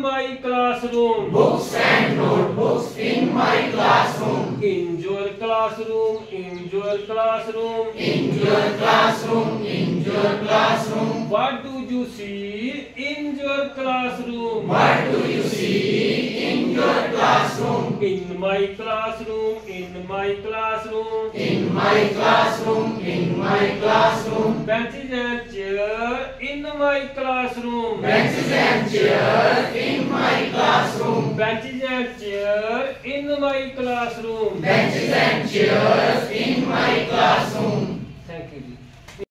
my classroom. Books and notebooks in my classroom. In your classroom, in your classroom. In your classroom, in your classroom. What do you see in your classroom? What do you see in your classroom? In my classroom, in my classroom. In my classroom, in my classroom. Benches and chairs in my classroom. Benches and chairs in my classroom. Benches and chairs in my classroom. Benches and chairs in my classroom.